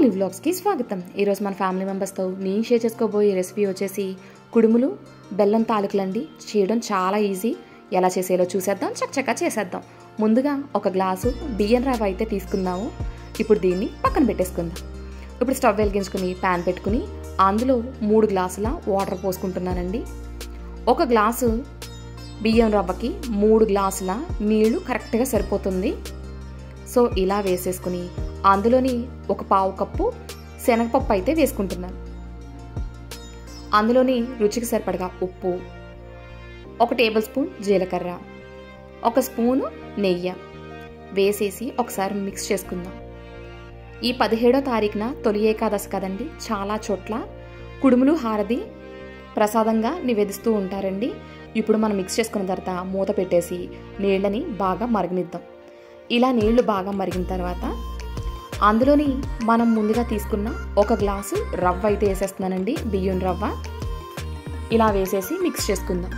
మౌలి వ్లాగ్స్కి స్వాగతం. ఈరోజు మన ఫ్యామిలీ మెంబర్స్తో నేను షేర్ చేసుకోబోయే రెసిపీ వచ్చేసి కుడుములు బెల్లం తాలికలండి. చేయడం చాలా ఈజీ. ఎలా చేసేలో చూసేద్దాం, చక్కగా చేసేద్దాం. ముందుగా ఒక గ్లాసు బియ్యం రవ్వ అయితే తీసుకుందాము. ఇప్పుడు దీన్ని పక్కన పెట్టేసుకుందాం. ఇప్పుడు స్టవ్ వెలిగించుకుని ప్యాన్ పెట్టుకుని అందులో 3 గ్లాసుల వాటర్ పోసుకుంటున్నానండి. ఒక గ్లాసు బియ్యం రవ్వకి 3 గ్లాసుల నీళ్లు కరెక్ట్గా సరిపోతుంది. సో ఇలా వేసేసుకుని అందులోని ఒక పావు కప్పు శనగపప్పు అయితే వేసుకుంటున్నాను. అందులోని రుచికి సరిపడగా ఉప్పు, 1 టేబుల్ స్పూన్ జీలకర్ర, 1 స్పూను నెయ్యి వేసేసి ఒకసారి మిక్స్ చేసుకుందాం. ఈ 17వ తారీఖున తొలి ఏకాదశి కదండి, చాలా చోట్ల కుడుములు హారది ప్రసాదంగా నివేదిస్తూ ఉంటారండి. ఇప్పుడు మనం మిక్స్ చేసుకున్న తర్వాత మూత పెట్టేసి నీళ్ళని బాగా మరగనిద్దాం. ఇలా నీళ్లు బాగా మరిగిన తర్వాత అందులోని మనం ముందుగా తీసుకున్న 1 గ్లాసు రవ్వ అయితే వేసేస్తున్నానండి, బియ్యం రవ్వ. ఇలా వేసేసి మిక్స్ చేసుకుందాం.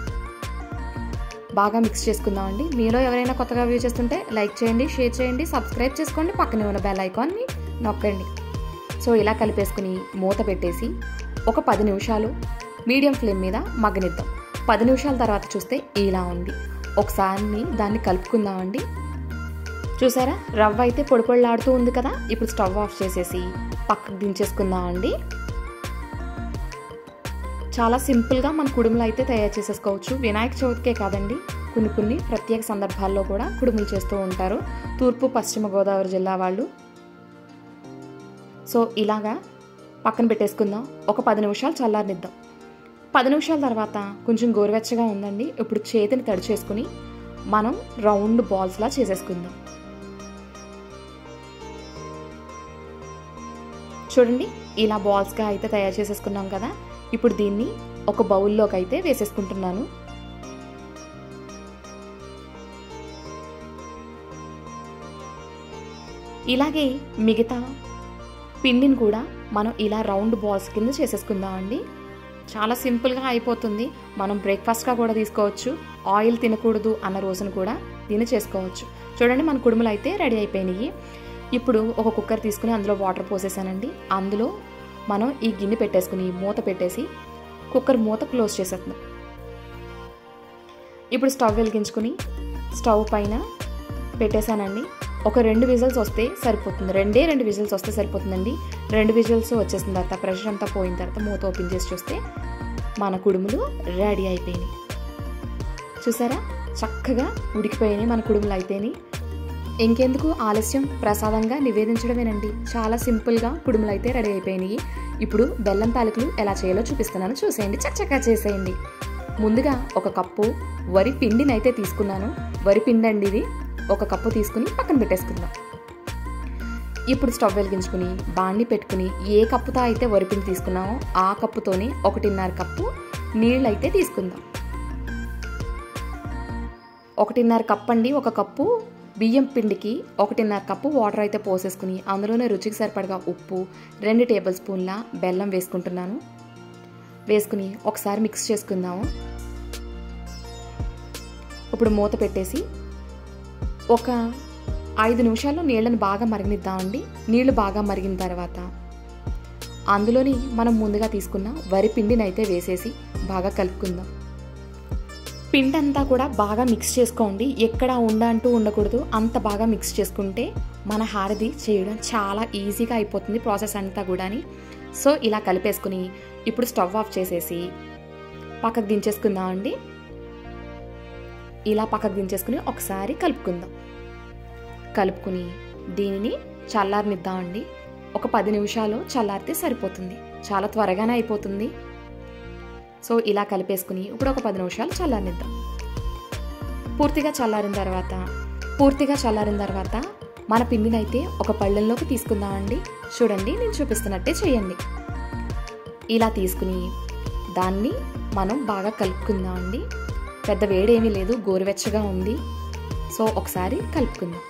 బాగా మిక్స్ చేసుకుందామండి. మీలో ఎవరైనా కొత్తగా వ్యూ చేస్తుంటే లైక్ చేయండి, షేర్ చేయండి, సబ్స్క్రైబ్ చేసుకోండి, పక్కనే ఉన్న బెల్ ఐకాన్ని నొక్కండి. సో ఇలా కలిపేసుకుని మూత పెట్టేసి ఒక 10 నిమిషాలు మీడియం ఫ్లేమ్ మీద మగ్గనిద్దాం. 10 నిమిషాల తర్వాత చూస్తే ఇలా ఉంది. ఒకసారి దాన్ని కలుపుకుందామండి. చూసారా, రవ్వ అయితే పొడి పొడిలాడుతూ ఉంది కదా. ఇప్పుడు స్టవ్ ఆఫ్ చేసేసి పక్కకు దించేసుకుందామండి. చాలా సింపుల్గా మన కుడుములు అయితే తయారు చేసేసుకోవచ్చు. వినాయక చవితికే కాదండి, కొన్ని ప్రత్యేక సందర్భాల్లో కూడా కుడుములు చేస్తూ ఉంటారు తూర్పు పశ్చిమ గోదావరి జిల్లా వాళ్ళు. సో ఇలాగా పక్కన పెట్టేసుకుందాం. ఒక 10 నిమిషాలు చల్లారనిద్దాం. 10 నిమిషాల తర్వాత కొంచెం గోరువెచ్చగా ఉందండి. ఇప్పుడు చేతిని తడి చేసుకుని మనం రౌండ్ బాల్స్లా చేసేసుకుందాం. చూడండి, ఇలా బాల్స్గా అయితే తయారు చేసేసుకున్నాం కదా. ఇప్పుడు దీన్ని ఒక బౌల్లోకి అయితే వేసేసుకుంటున్నాను. ఇలాగే మిగతా పిండిని కూడా మనం ఇలా రౌండ్ బాల్స్ కింద చేసేసుకుందామండి. చాలా సింపుల్గా అయిపోతుంది. మనం బ్రేక్ఫాస్ట్గా కూడా తీసుకోవచ్చు. ఆయిల్ తినకూడదు అన్న రోజున కూడా దీన్ని చేసుకోవచ్చు. చూడండి, మన కుడుములు అయితే రెడీ అయిపోయినాయి. ఇప్పుడు ఒక కుక్కర్ తీసుకుని అందులో వాటర్ పోసేసానండి. అందులో మనం ఈ గిన్నె పెట్టేసుకుని మూత పెట్టేసి కుక్కర్ మూత క్లోజ్ చేసేస్తున్నాం. ఇప్పుడు స్టవ్ వెలిగించుకుని స్టవ్ పైన పెట్టేశానండి. ఒక 2 విజిల్స్ వస్తే సరిపోతుంది. 2 విజిల్స్ వస్తే సరిపోతుందండి. 2 విజిల్స్ వచ్చేసిన తర్వాత ప్రెషర్ అంతా పోయిన తర్వాత మూత ఓపెన్ చేసి చూస్తే మన కుడుములు రెడీ అయిపోయినాయి. చూసారా, చక్కగా ఉడికిపోయినాయి మన కుడుములు అయితేని. ఇంకెందుకు ఆలస్యం, ప్రసాదంగా నివేదించడమేనండి. చాలా సింపుల్గా కుడుములు అయితే రెడీ అయిపోయినాయి. ఇప్పుడు బెల్లం తాలికలు ఎలా చేయాలో చూపిస్తున్నాను, చూసేయండి, చక్కగా చేసేయండి. ముందుగా 1 కప్పు వరి పిండిని అయితే తీసుకున్నాను. వరి పిండి అండి ఇది. 1 కప్పు తీసుకుని పక్కన పెట్టేసుకుందాం. ఇప్పుడు స్టవ్ వెలిగించుకుని బాండి పెట్టుకుని ఏ కప్పుతో అయితే వరిపిండి తీసుకున్నామో ఆ కప్పుతోనే 1.5 కప్పు నీళ్ళు అయితే తీసుకుందాం. 1.5 కప్పు అండి. 1 కప్పు బియ్యం పిండికి 1.5 కప్పు వాటర్ అయితే పోసేసుకుని అందులోనే రుచికి సరిపడగా ఉప్పు, 2 టేబుల్ స్పూన్ల బెల్లం వేసుకుంటున్నాను. వేసుకుని ఒకసారి మిక్స్ చేసుకుందాము. ఇప్పుడు మూత పెట్టేసి ఒక 5 నిమిషాలు నీళ్ళని బాగా మరిగిద్దామండి. నీళ్లు బాగా మరిగిన తర్వాత అందులోని మనం ముందుగా తీసుకున్న వరి పిండిని అయితే వేసేసి బాగా కలుపుకుందాం. పిండి అంతా కూడా బాగా మిక్స్ చేసుకోండి. ఎక్కడ అంటూ ఉండకూడదు. అంత బాగా మిక్స్ చేసుకుంటే మన హారది చేయడం చాలా ఈజీగా అయిపోతుంది ప్రాసెస్ అంతా కూడాని. సో ఇలా కలిపేసుకుని ఇప్పుడు స్టవ్ ఆఫ్ చేసేసి పక్కకు దించేసుకుందామండి. ఇలా పక్కకు దించేసుకుని ఒకసారి కలుపుకుందాం. కలుపుకుని దీనిని చల్లారనిద్దామండి. ఒక 10 నిమిషాలు చల్లారితే సరిపోతుంది. చాలా త్వరగానే అయిపోతుంది. సో ఇలా కలిపేసుకుని ఇప్పుడు ఒక 10 నిమిషాలు చల్లారనిద్దాం. పూర్తిగా చల్లారిన తర్వాత మన పిండిని అయితే ఒక పళ్ళెంలోకి తీసుకుందామండి. చూడండి, నేను చూపిస్తున్నట్టే చేయండి. ఇలా తీసుకుని దాన్ని మనం బాగా కలుపుకుందామండి. పెద్ద వేడేమీ లేదు, గోరువెచ్చగా ఉంది. సో ఒకసారి కలుపుకుందాం.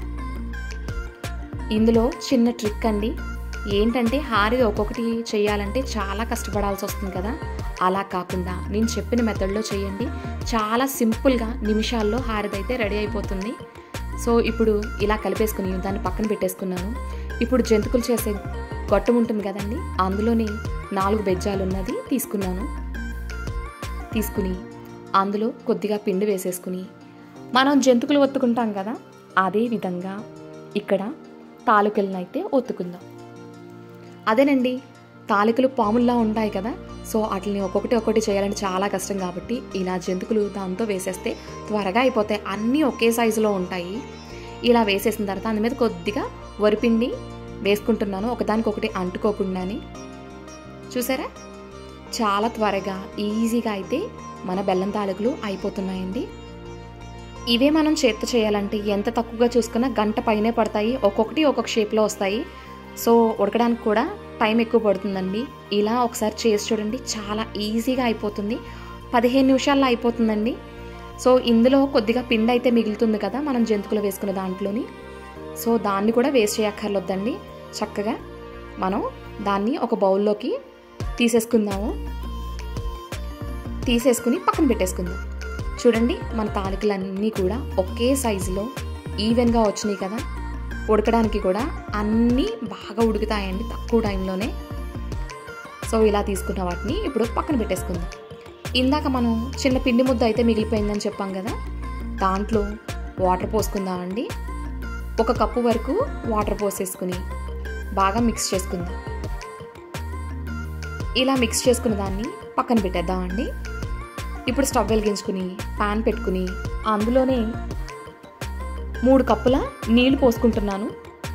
ఇందులో చిన్న ట్రిక్ అండి. ఏంటంటే హారది ఒక్కొక్కటి చేయాలంటే చాలా కష్టపడాల్సి వస్తుంది కదా. అలా కాకుండా నేను చెప్పిన మెథడ్లో చేయండి. చాలా సింపుల్గా నిమిషాల్లో హారది అయితే రెడీ అయిపోతుంది. సో ఇప్పుడు ఇలా కలిపేసుకుని దాన్ని పక్కన పెట్టేసుకున్నాను. ఇప్పుడు జంతికలు చేసే గొట్టం ఉంటుంది కదండి, అందులోని 4 బెజ్జాలు ఉన్నది తీసుకున్నాను. తీసుకుని అందులో కొద్దిగా పిండి వేసేసుకుని మనం జంతికలు ఒత్తుకుంటాం కదా, అదే విధంగా ఇక్కడ తాలికలను అయితే ఒత్తుకుందాం. అదేనండి, తాలికలు పాముల్లా ఉంటాయి కదా, సో వాటిని ఒక్కొక్కటి చేయాలంటే చాలా కష్టం కాబట్టి ఇలా జంతికలు దాంతో వేసేస్తే త్వరగా అయిపోతాయి. అన్నీ ఒకే సైజులో ఉంటాయి. ఇలా వేసేసిన తర్వాత అందు మీద కొద్దిగా వరిపిండి వేసుకుంటున్నాను, ఒకదానికొకటి అంటుకోకుండాని. చూసారా, చాలా త్వరగా ఈజీగా అయితే మన బెల్లం తాలికలు అయిపోతున్నాయండి. ఇవే మనం చేత్తో చేయాలంటే ఎంత తక్కువగా చూసుకున్నా గంట పైనే పడతాయి. ఒక్కొక్కటి ఒక్కొక్క షేప్లో వస్తాయి. సో ఉడకడానికి కూడా టైం ఎక్కువ పడుతుందండి. ఇలా ఒకసారి చేసి చూడండి, చాలా ఈజీగా అయిపోతుంది. 15 నిమిషాల్లో అయిపోతుందండి. సో ఇందులో కొద్దిగా పిండి అయితే మిగులుతుంది కదా మనం జంతికలు వేసుకున్న దాంట్లోని, సో దాన్ని కూడా వేస్ట్ చేయక్కర్లొద్దండి. చక్కగా మనం దాన్ని ఒక బౌల్లోకి తీసేసుకుందాము. తీసేసుకుని పక్కన పెట్టేసుకుందాం. చూడండి, మన తాలికలన్నీ కూడా ఒకే సైజులో ఈవెన్గా వచ్చినాయి కదా. ఉడకడానికి కూడా అన్నీ బాగా ఉడుకుతాయండి తక్కువ టైంలోనే. సో ఇలా తీసుకున్న వాటిని ఇప్పుడు పక్కన పెట్టేసుకుందాం. ఇందాక మనం చిన్న పిండి ముద్ద అయితే మిగిలిపోయిందని చెప్పాం కదా, దాంట్లో వాటర్ పోసుకుందామండి. 1 కప్పు వరకు వాటర్ పోసేసుకుని బాగా మిక్స్ చేసుకుందాం. ఇలా మిక్స్ చేసుకున్న దాన్ని పక్కన పెట్టేద్దామండి. ఇప్పుడు స్టవ్ వెలిగించుకుని పాన్ పెట్టుకుని అందులోనే 3 కప్పుల నీళ్లు పోసుకుంటున్నాను.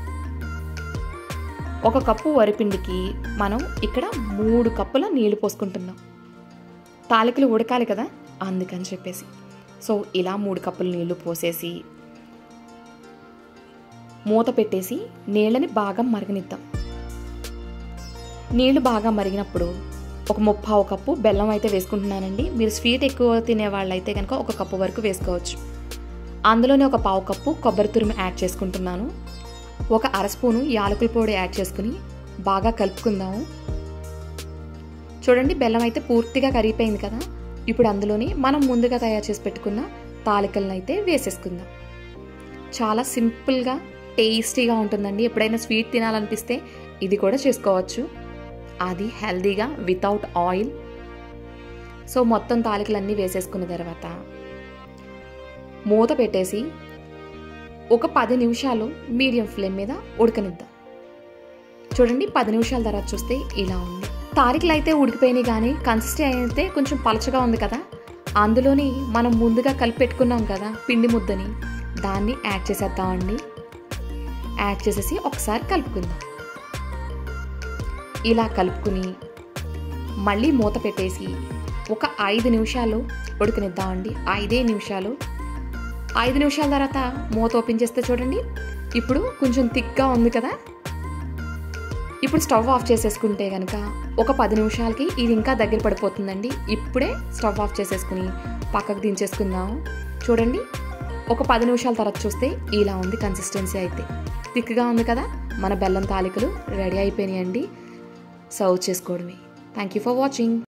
1 కప్పు వరిపిండికి మనం ఇక్కడ 3 కప్పుల నీళ్లు పోసుకుంటున్నాం. తాలికలు ఉడకాలి కదా, అందుకని చెప్పేసి. సో ఇలా 3 కప్పుల నీళ్లు పోసేసి మూత పెట్టేసి నీళ్ళని బాగా మరగనిద్దాం. నీళ్లు బాగా మరిగినప్పుడు ఒక 1/2 కప్పు బెల్లం అయితే వేసుకుంటున్నానండి. మీరు స్వీట్ ఎక్కువ తినే వాళ్ళైతే కనుక 1 కప్పు వరకు వేసుకోవచ్చు. అందులోనే 1/4 కప్పు కొబ్బరి తురుము యాడ్ చేసుకుంటున్నాను. 1 అర స్పూను యాలకుల పొడి యాడ్ చేసుకుని బాగా కలుపుకుందాము. చూడండి, బెల్లం అయితే పూర్తిగా కరిగిపోయింది కదా. ఇప్పుడు అందులోనే మనం ముందుగా తయారు చేసి పెట్టుకున్న తాలికలను అయితే వేసేసుకుందాం. చాలా సింపుల్గా టేస్టీగా ఉంటుందండి. ఎప్పుడైనా స్వీట్ తినాలనిపిస్తే ఇది కూడా చేసుకోవచ్చు, అది హెల్దీగా వితౌట్ ఆయిల్. సో మొత్తం తాలికలన్నీ వేసేసుకున్న తర్వాత మూత పెట్టేసి ఒక 10 నిమిషాలు మీడియం ఫ్లేమ్ మీద ఉడకనిద్దాం. చూడండి, 10 నిమిషాల తర్వాత చూస్తే ఇలా ఉంది. తాలికలు అయితే ఉడికిపోయినాయి, కానీ కన్సిస్టెన్సీ అయితే కొంచెం పలచగా ఉంది కదా. అందులోని మనం ముందుగా కలిపి పెట్టుకున్నాం కదా పిండి ముద్దని, దాన్ని యాడ్ చేసేద్దామండి. యాడ్ చేసేసి ఒకసారి కలుపుకుందాం. ఇలా కలుపుకుని మళ్ళీ మూత పెట్టేసి ఒక 5 నిమిషాలు ఉడకనిద్దామండి. 5 నిమిషాలు. 5 నిమిషాల తర్వాత మూత ఓపెన్ చేస్తే చూడండి, ఇప్పుడు కొంచెం థిక్గా ఉంది కదా. ఇప్పుడు స్టవ్ ఆఫ్ చేసేసుకుంటే కనుక ఒక 10 నిమిషాలకి ఇది ఇంకా దగ్గర పడిపోతుందండి. ఇప్పుడే స్టవ్ ఆఫ్ చేసేసుకుని పక్కకు దించేసుకుందాము. చూడండి, ఒక 10 నిమిషాల తర్వాత చూస్తే ఇలా ఉంది కన్సిస్టెన్సీ అయితే. థిక్గా ఉంది కదా. మన బెల్లం తాలికలు రెడీ అయిపోయినాయండి. సర్వ్ చేసుకోవడమే. Thank you for watching.